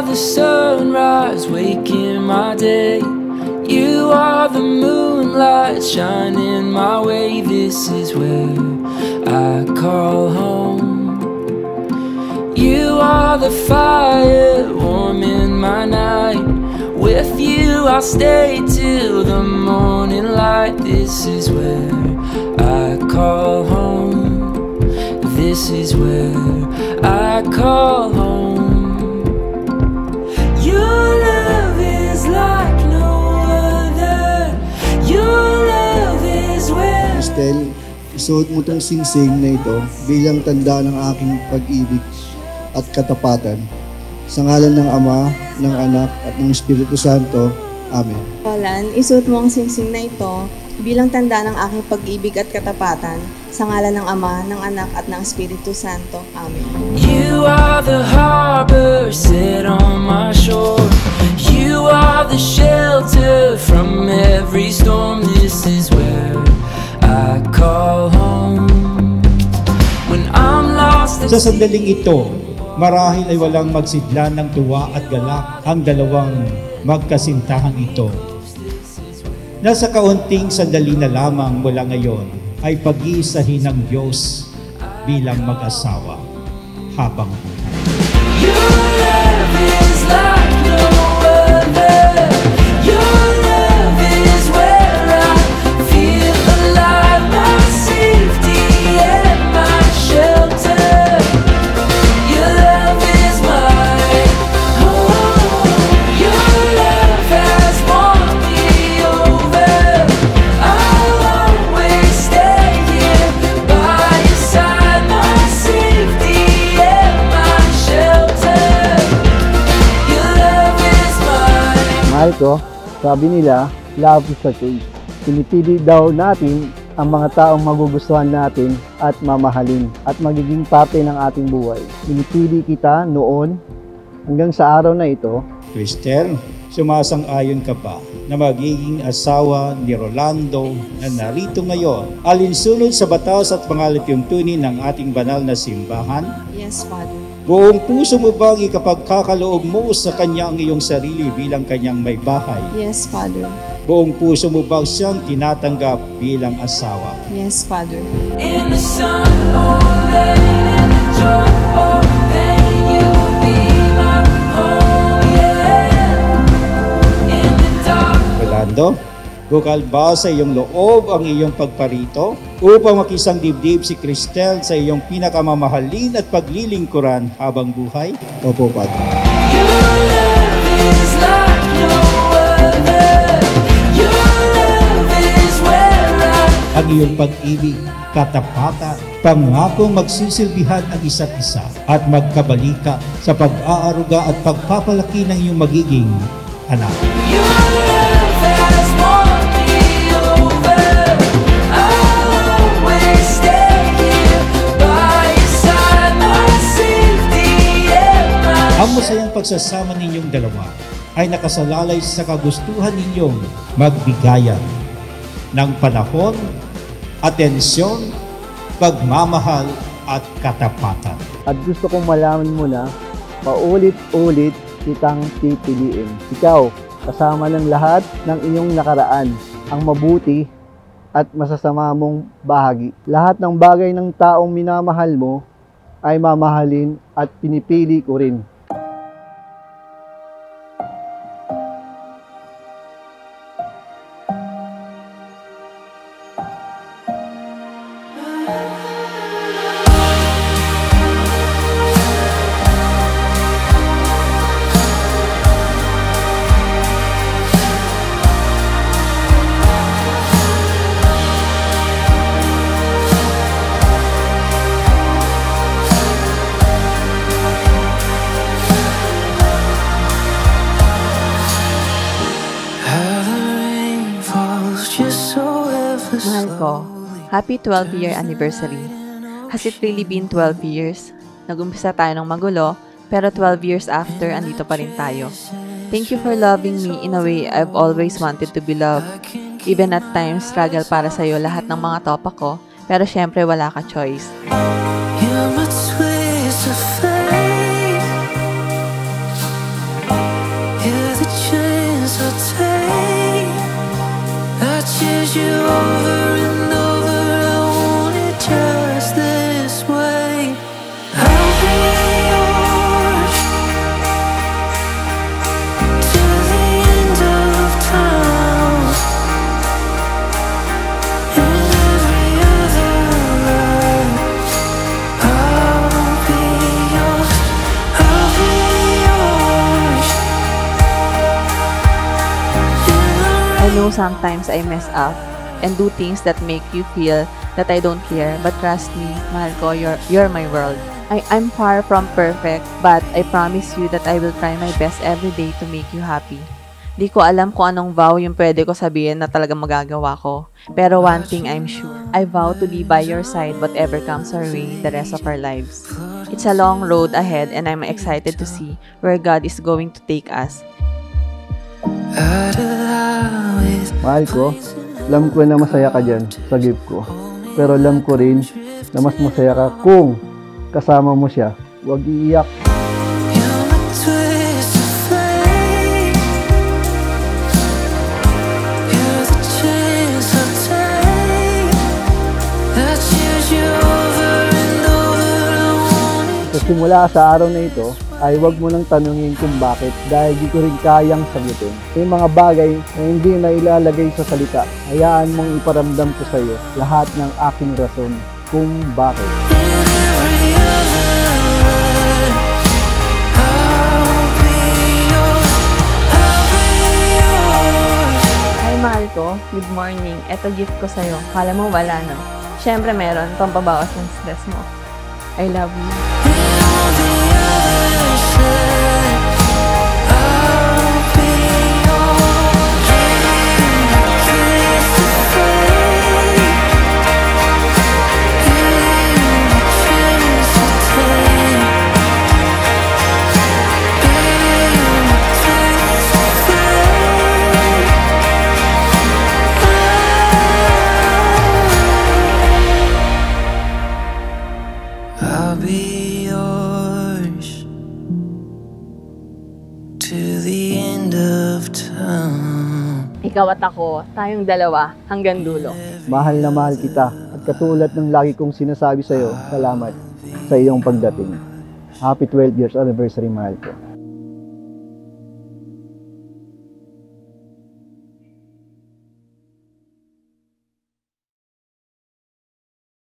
are the sunrise waking my day. You are the moonlight shining my way. This is where I call home. You are the fire warm in my night. With you I'll stay till the morning light. This is where I call home. This is where I call home. Your love is like no other. Your love is where. Cristel, isuot mo tong singsing na ito bilang tanda ng aking pag-ibig at katapatan. Sa ngalan ng Ama, ng Anak, at ng Espiritu Santo. Amen. Roland, isuot mo ang singsing na ito bilang tanda ng aking pag-ibig at katapatan. Sa ngalan ng Ama, ng Anak, at ng Espiritu Santo. Amen. You are the harbor set on my shore. You are the shelter from every storm. This is where I call home. When I'm lost at Sa sandaling ito, marahil ay walang magsidlan ng tuwa at galak ang dalawang magkasintahang ito. Nasa kaunting sandali na lamang mula ngayon ay pag-iisahin ng Diyos bilang mag-asawa habang buhay. Your love is like no other. Your love is where I feel alive, my safety and my shelter. Your love is my home. Your love has won me over. I'll always stay here by your side, my safety and my shelter. Your love is mine. Mahal ko, sabi nila, love is a choice. Pinipili daw natin ang mga taong magugustuhan natin at mamahalin at magiging parte ng ating buhay. Pinipili kita noon hanggang sa araw na ito. Cristel, sumasang-ayon ka ba na magiging asawa ni Rolando na narito ngayon alinsunod sa batas at pangalatiuntunin ng ating banal na simbahan? Yes, Father. Buong puso mo bang ikapagkakaloob mo sa kanya ang iyong sarili bilang kanyang may bahay? Yes, Father. Buong puso mo bang siyang tinatanggap bilang asawa? Yes, Father. In the sun or rain, in the joy or pain, you will be my home, yeah. In the dark. Rolando, bukal ba sa iyong loob ang iyong pagparito upang makisang dibdib si Cristel sa iyong pinakamamahalin at paglilingkuran habang buhay? Opo, Padre. Your love is like no other. Your love is where I. Ang iyong pag-ibig, katapatan, pangakong magsisilbihan ang isa't isa at magkabalika sa pag-aaruga at pagpapalaki ng iyong magiging anak. Your love has won me over. I'll always stay here by your side, my safety and my. Ang masayang pagsasama ninyong dalawa ay nakasalalay sa kagustuhan ninyong magbigayan ng panahon, atensyon, pagmamahal at katapatan. At gusto kong malaman mo na paulit-ulit kitang pipiliin. Ikaw, kasama ng lahat ng iyong nakaraan, ang mabuti at masasama mong bahagi. Lahat ng bagay ng taong minamahal mo ay mamahalin at pinipili ko rin. Mahal ko, happy 12-year anniversary. Has it really been 12 years? Nag-umpisa tayo ng magulo, pero 12 years after, andito pa rin tayo. Thank you for loving me in a way I've always wanted to be loved. Even at times, struggle para sa'yo lahat ng mga topa ko, pero syempre wala ka choice. You're a twist of fate. choose you over and over. I want it just this way. I'll be yours to the end of time. In every other life, I'll be yours. I'll be yours. I know sometimes I mess up and do things that make you feel that I don't care, but trust me, mahal ko, you're my world. I'm far from perfect, but I promise you that I will try my best every day to make you happy. Di ko alam kung anong vow yung pwede ko sabihin na talagang magagawa ko. Pero one thing I'm sure, I vow to be by your side whatever comes our way the rest of our lives. It's a long road ahead and I'm excited to see where God is going to take us. Mahal ko, alam ko na masaya ka dyan sa gift ko. Pero alam ko rin na mas masaya ka kung kasama mo siya. Huwag iiyak. You're a twist of fate. You're the chance I take. I choose you over and over. I want it. Sa simula sa araw na ito, ay huwag mo nang tanungin kung bakit dahil di ko rin kayang sagutin. May mga bagay na hindi na ilalagay sa salita. Hayaan mong iparamdam ko sa iyo lahat ng aking rason kung bakit. In every other life, I'll be yours. I'll be yours. Hi, mahal ko. Good morning. Eto gift ko sa'yo. Kala mo wala, no? Siyempre meron. Pampabawas ng stress mo. I love you. On the other side, I'll be yours. Twist of fate. You're the chance I take. Twist of fate. I'll be yours to the end of time. Ikaw at ako, tayong dalawa, hanggang dulo. Mahal na mahal kita at katulad ng lagi kong sinasabi sa iyo, salamat sa iyong pagdating. Happy 12 years anniversary, mahal ko.